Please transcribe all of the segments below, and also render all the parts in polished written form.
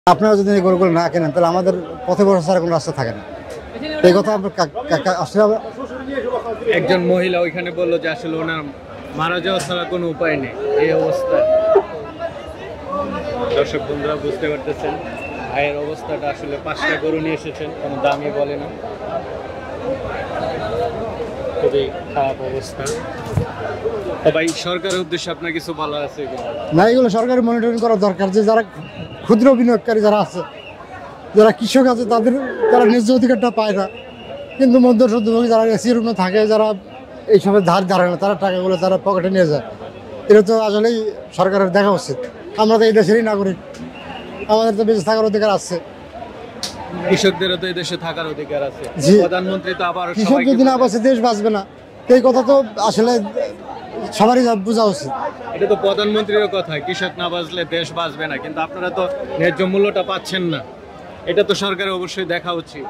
আপনারা যদি এই গরুগুলো না কেনেন তাহলে আমাদের পথে বসা ছাড়া কোনো রাস্তা থাকে না। এই কথা আসলে একজন মহিলা ওইখানে বললো যে আসলে ওনার মারা যাওয়া ছাড়া কোনো উপায় নেই। এই অবস্থায় দর্শক বন্ধুরা বুঝতে পারতেছেন ভাইয়ের অবস্থাটা, আসলে 5টা গরু নিয়ে এসেছেন, কোনো দামই বলে না, খুবই খারাপ অবস্থা। তো ভাই সরকারের উদ্দেশ্যে আপনার কিছু বলা আছে? না, এগুলো সরকারের মনিটরিং করা দরকার, যে যারা ক্ষুদ্র বিনিয়োগকারী যারা আছে, যারা কৃষক আছে, তারা ন্যায্য অধিকারটা পায় না, কিন্তু মধ্যস্বত্বভোগী যারা এসির রুমে থাকে, যারা এইসবের ধার ধারে না, তারা টাকাগুলো তারা পকেটে নিয়ে যায়। এটা তো আসলেই সরকারের দেখা উচিত। আমরা তো এই দেশেরই নাগরিক, আমাদের তো বেঁচে থাকার অধিকার আছে। কৃষকদেরও তো এই দেশে থাকার অধিকার আছে। প্রধানমন্ত্রী তো আবার কৃষক যদি না বাঁচে দেশ বাঁচবে না, এই কথা তো আসলে সবারই বোঝা উচিত। এটা তো প্রধানমন্ত্রীর কথা, কৃষক না বাঁচলে দেশ বাঁচবে না, কিন্তু আপনারা তো ন্যায্য মূল্যটা পাচ্ছেন না। এটা তো সরকারের অবশ্যই দেখা উচিত।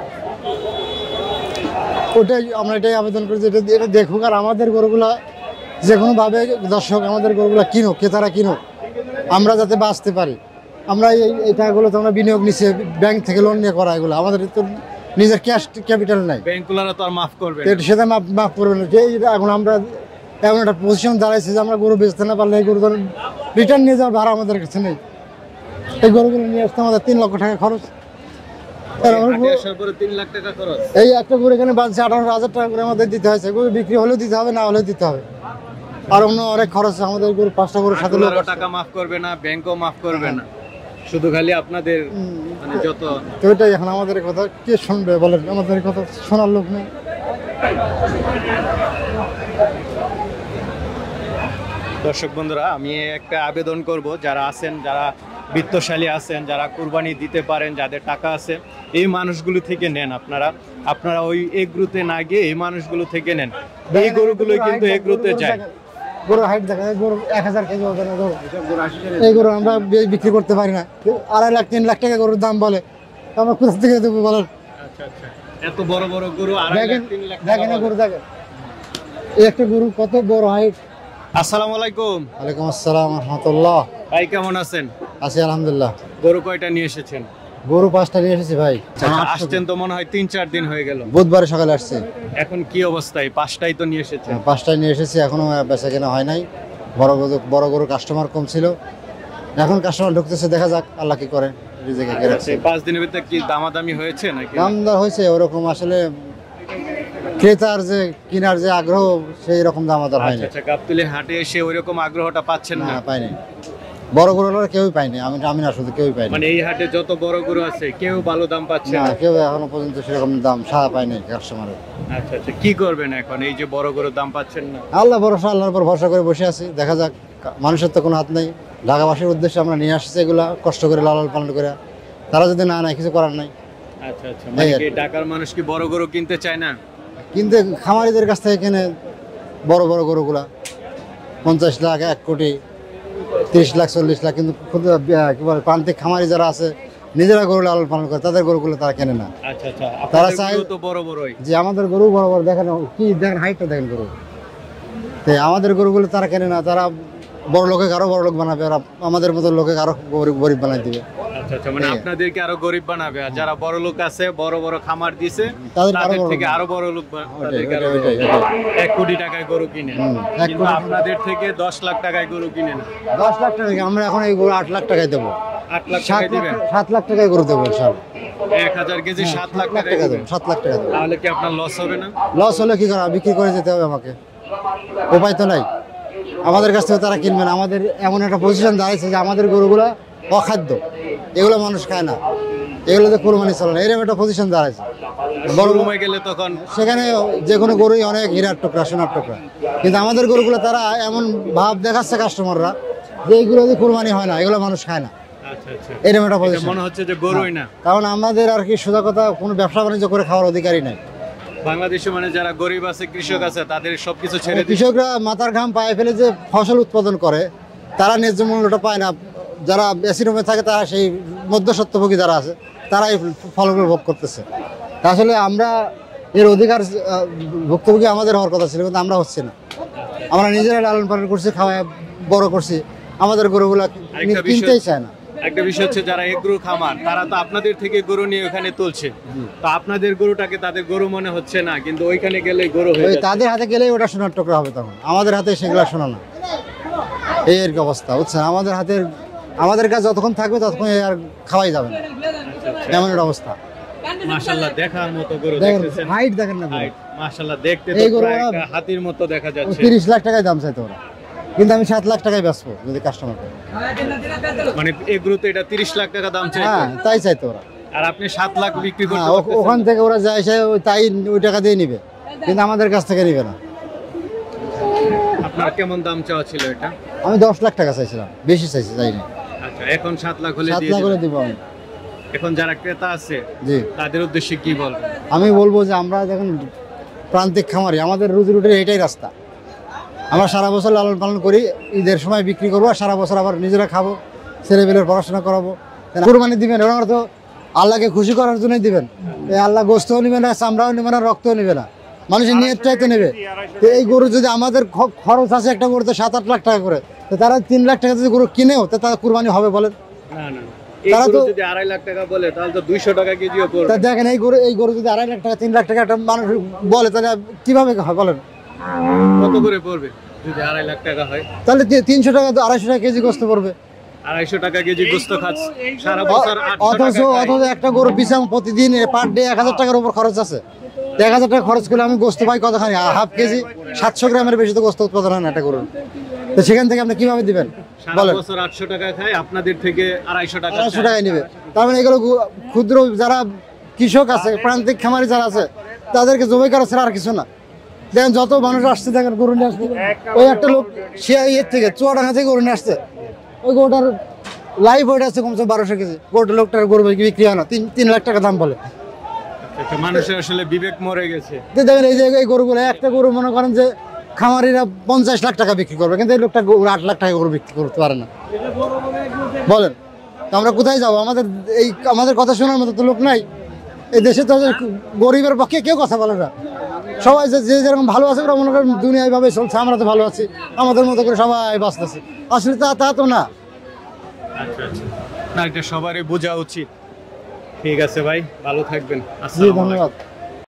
ওটাই আমরা এটাই আবেদন করি যে এটা দেখুক, আর আমাদের গরুগুলা যে কোনোভাবে দর্শক আমাদের গরুগুলা কিনুক, ক্রেতারা কিনুক, আমরা যাতে বাঁচতে পারি। আমরা এই টাকাগুলো তো আমরা বিনিয়োগ নিচ্ছি ব্যাংক থেকে লোন নিয়ে করা, এগুলো আমাদের তো নিজের ক্যাশ ক্যাপিটাল নাই, ব্যাংকগুলো তো আর মাফ করবে সেটা মাফ করবে না। যে এখন আমরা এমন একটা পজিশন দাঁড়াইছি যে আমরা গরু বেচতে না পারলে এই গরু রিটার্ন নিয়ে যাওয়ার ভাড়া আমাদের কাছে নেই। এই গরুগুলো নিয়ে আসতে আমাদের 3 লক্ষ টাকা খরচ। এই একটা গরু এখানে বাঁধছে 18,000 টাকা করে আমাদের দিতে হয়েছে। গরু বিক্রি হলেও দিতে হবে, না হলেও দিতে হবে, আর অন্য অনেক খরচ। আমাদের গরু 5টা গরুর সাথে টাকা মাফ করবে না, ব্যাংকও মাফ করবে না, শুধু খালি আপনাদের মানে যত। তো এটাই এখন আমাদের কথা কে শুনবে বলেন? আমাদের কথা শোনার লোক নেই। দর্শক বন্ধুরা, আমি একটা আবেদন করব, যারা আছেন, যারা বিত্তশালী আছেন, যারা কুরবানি দিতে পারেন, যাদের টাকা আছে, এই মানুষগুলো থেকে নেন। আপনারা ওই এগ্রুতে না গিয়ে এই মানুষগুলো থেকে নেন। এই গরুগুলো কিন্তু এগ্রুতে যায়। গরু হাইট দেখা যায়, গরু 1000 কেজি হবে না গরু। এই গরু আমরা বিক্রি করতে পারি না। 2.5 লাখ 3 লাখ টাকা গরুর দাম বলে, আমরা কোথা থেকে দেবো বলেন? আচ্ছা আচ্ছা, এত বড় বড় গরু 2.5 লাখ 3 লাখ দেখেন গরু, দেখেন এই একটা গরু কত বড় হাইট। আসসালামু আলাইকুম। ওয়ালাইকুম আসসালাম ওয়া রাহমাতুল্লাহ। ভাই কেমন আছেন? আছি আলহামদুলিল্লাহ। গরু কয়টা নিয়ে এসেছেন? গরু 5টা নিয়ে এসেছি ভাই। আসছেন তো মনে হয় 3-4 দিন হয়ে গেল। বুধবারে সকালে আসছে। এখন কি অবস্থায়? 5টাই তো নিয়ে এসেছেন। 5টাই নিয়ে এসেছি, এখনো বেচা কেনা হয় নাই। বড় গরু কাস্টমার কম ছিল, এখন কাস্টমার ঢুকতেছে, দেখা যাক আল্লাহ কি করে। রিজিকে কে রাখছে। 5 দিনের ভিতরে কি দামাদামি হয়েছে নাকি? দামদার হয়েছে ওরকম, আসলে ক্রেতার যে কেনার যে আগ্রহ সেই রকম দামাদার হয়নি। আচ্ছা, গাবতলী হাটে এসে ওইরকম আগ্রহটা পাচ্ছেন না? পাইনি, বড় গরুরা কেউই পাইনি। আমি না শুধু কেউই পাইনি। মানে এই হাটে যত বড় গরু আছে কেউ ভালো দাম পাচ্ছে না, না? কেউ এখনো পর্যন্ত সেরকম দাম সাড়া পাইনি কাস্টমারের। আচ্ছা আচ্ছা, কি করবেন এখন এই যে বড় গরুর দাম পাচ্ছেন না? আল্লাহর উপর ভরসা করে বসে আছি, দেখা যাক। মানুষের তো কোনো হাত নেই। ঢাকাবাসীর উদ্দেশ্যে আমরা নিয়ে আসছি এগুলা কষ্ট করে, লালন পালন করে। তারা যদি না নেয়, কিছু করার নাই। আচ্ছা আচ্ছা, মানে কি ঢাকার মানুষ কি বড় গরু কিনতে চায় না? কিন্তু খামারিদের কাছ থেকে কিনে বড় বড় গরুগুলা 50 লাখ, 1 কোটি, 30 লাখ, 40 লাখ। কিন্তু কি বলে প্রান্তিক খামারি যারা আছে, নিজেরা গরু লালন পালন করে, তাদের গরুগুলো তারা কেনে না। আচ্ছা আচ্ছা, তারা চায় তো বড় বড়ই। যে আমাদের গরু বড় বড়, দেখেন কি, দেখেন হাইটটা দেখেন গরু। তো আমাদের গরুগুলো তারা কেনে না, তারা বড় লোকে আরো বড় লোক বানাবে, আর আমাদের মতো লোকে আরো গরিব বানাই দিবে। আচ্ছা আচ্ছা, মানে আপনাদেরকে আরো গরিব বানাবে, আর যারা বড় লোক আছে, বড় বড় খামার দিছে, তাদের থেকে আরো বড় লোক, তাদেরকে আরো 1 কোটি টাকায় গরু কিনে, কিন্তু আপনাদের থেকে 10 লাখ টাকায় গরু কিনে না। 10 লাখ টাকা আমরা এখন এই গরু 8 লাখ টাকায় দেবো। 8 লাখ টাকায় দিবেন? 7 লাখ টাকায় গরু দেবো ইনশাআল্লাহ। 1000 কেজি 7 লাখ টাকা দেবো। 7 লাখ টাকা দেবো। তাহলে কি আপনার লস হবে না? লস হলে কি করা, বিক্রি করে যেতে হবে আমাকে, উপায় তো নাই। আমাদের কাছ থেকে তারা কিনবে না। আমাদের এমন একটা পজিশন দাঁড়াইছে যে আমাদের গরুগুলো অখাদ্য, এগুলো মানুষ খায় না, এগুলোতে কোরবানি চলে না, এরকম একটা পজিশন দাঁড়াইছে। বড় রুমে গেলে তখন সেখানে যে কোনো গরুই অনেক হীরার টুকরা, সোনার টুকরা, কিন্তু আমাদের গরুগুলো তারা এমন ভাব দেখাচ্ছে কাস্টমাররা যে এইগুলো যদি কোরবানি হয় না, এগুলো মানুষ খায় না। আচ্ছা আচ্ছা, এরকম একটা পজিশন মনে হচ্ছে যে গরুই না। কারণ আমাদের আর কি সোজা কথা, কোনো ব্যবসা বাণিজ্য করে খাওয়ার অধিকারই নাই। বাংলাদেশে মানে যারা গরিব আছে, কৃষক আছে, তাদের সবকিছু ছেড়ে কৃষকরা মাথার ঘাম পায়ে ফেলে যে ফসল উৎপাদন করে, তারা ন্যায্য মূল্যটা পায় না। যারা বেশি রুমে থাকে, তারা সেই মধ্যস্বত্বভোগী যারা আছে, তারা এই ফলগুলো ভোগ করতেছে। আসলে আমরা এর অধিকার ভুক্তভোগী আমাদের হওয়ার কথা ছিল, কিন্তু আমরা হচ্ছে না। আমরা নিজেরা লালন পালন করছি, খাওয়ায় বড় করছি, আমাদের গরুগুলা কিনতেই চায় না। একটা বিষয় হচ্ছে যারা এগ্রো খামার তারা তো আপনাদের থেকে গরু নিয়ে ওখানে তুলছে, তো আপনাদের গরুটাকে তাদের গরু মনে হচ্ছে না, কিন্তু ওইখানে গেলে গরু হয়ে ওই যাচ্ছে। তাদের হাতে গেলে ওটা সোনার টুকরা হবে, তখন আমাদের হাতে সেগুলো শোনা না। এই আর কি অবস্থা, বুঝছেন? আমাদের হাতের আমাদের কাছে যতক্ষণ থাকবে ততক্ষণ আর খাওয়াই যাবে না, এমন একটা অবস্থা। মাশাআল্লাহ, দেখার মতো গরু দেখেন দেখতেছেন। হাইট দেখেন না, হাইট মাশাআল্লাহ, দেখতে তো এই গরু প্রায় একটা হাতির মতো দেখা যাচ্ছে। 30 লাখ টাকায় দাম চাইতো ওরা, কিন্তু আমি 7 লাখ টাকায় বেচবো যদি কাস্টমার করে। মানে এগ্রোতে এটা 30 লাখ টাকা দাম চাই, হ্যাঁ তাই চাইতো ওরা। আর আপনি 7 লাখ বিক্রি করতে হ্যাঁ, পারতেছেন। ওখান থেকে ওরা যায় এসে তাই ওই টাকা দিয়ে নিবে, কিন্তু আমাদের কাছ থেকে নিবে না। আপনার কেমন দাম চাওয়া ছিল এটা? আমি 10 লাখ টাকা চাইছিলাম, বেশি চাইছি, চাই না। আচ্ছা, এখন 7 লাখ হলে 7 দিয়ে লাখ করে দিবেন। দিব আমি। এখন যারা ক্রেতা আছে জি, তাদের উদ্দেশ্যে কি বলবেন? আমি বলবো যে আমরা যখন প্রান্তিক খামারি, আমাদের রুজি রুটির এটাই রাস্তা। আমরা সারা বছর লালন পালন করি, ঈদের সময় বিক্রি করবো, আর সারা বছর আবার নিজেরা খাবো, ছেলেমেয়ের পড়াশোনা করাবো। কুরবানি দিবেন ওরা তো আল্লাহকে খুশি করার জন্যই দিবেন। এই আল্লাহ গোস্তও নিবে না, চামড়াও নিবে না, রক্তও নিবে না, মানুষের নিয়তটাই তো নেবে। তো এই গরু যদি আমাদের খরচ আছে একটা গরু তো 7-8 লাখ টাকা করে, তো তারা 3 লাখ টাকা যদি গরু কিনেও তো তারা কুরবানি হবে বলেন? না না, এই তারা গরু তো- যদি 2.5 লাখ টাকা বলে তাহলে তো 200 টাকা কেজিও তা পড়বে। দেখেন এই গরু যদি 2.5 লাখ টাকা 3 লাখ টাকা একটা মানুষ বলে, তাহলে কিভাবে হয় বলেন? কত করে পড়বে যদি 2.5 লাখ টাকা হয়? তাহলে 300 টাকা 250 টাকা কেজি গোস্ত পড়বে। 250 টাকা কেজি গোস্ত খাচ্ছে সারা বছর 800 অথচ টাকা খায়। অথচ একটা গরু পিছাম প্রতিদিন পার ডে 1000 টাকার উপর খরচ আছে। 1000 টাকা খরচ করলে আমি গোস্ত পাই কতখানি? হাফ কেজি, 700 গ্রামের বেশি তো গোস্ত উৎপাদন হয় না একটা গরুর। তো সেখান থেকে আপনি কিভাবে দিবেন সারা বলেন? বছর 800 টাকা খায়, আপনাদের থেকে 250 টাকা 250 চায়। টাকায় নিবে। তার মানে এগুলো ক্ষুদ্র যারা কৃষক আছে, প্রান্তিক খামারি যারা আছে, তাদেরকে জবাই করা ছাড়া আর কিছু না। দেখেন যত মানুষ আসছে, দেখেন গরু নিয়ে আসছে। ওই একটা লোক সে ইয়ের থেকে চুয়াডাঙ্গা থেকে গরু নিয়ে আসছে, ওই গরুটার লাইভ ওয়েট আছে কমসে 1200 কেজি। গরুটা লোকটার গরু বিক্রি হয় না, 3 লাখ টাকা দাম বলে। আচ্ছা, মানুষের আসলে বিবেক মরে গেছে। তো দেখেন এই যে এই গরুগুলো, একটা গরু মনে করেন যে খামারিরা 50 লাখ টাকা বিক্রি করবে, কিন্তু এই লোকটা 8 লাখ টাকা গরু বিক্রি করতে পারে না, বলেন? তো আমরা কোথায় যাবো? আমাদের কথা শোনার মতো তো লোক নাই এই দেশে। তো গরিবের পক্ষে কেউ কথা বলে না, সবাই যে যেরকম ভালো আছে ওরা মনে করেন দুনিয়া এইভাবে চলছে, আমরা তো ভালো আছি, আমাদের মতো করে সবাই বাঁচতেছে। আসলে তা তো না। আচ্ছা আচ্ছা, না এটা সবারই বোঝা উচিত। ঠিক আছে ভাই, ভালো থাকবেন। জি, আসসালামু আলাইকুম। ধন্যবাদ।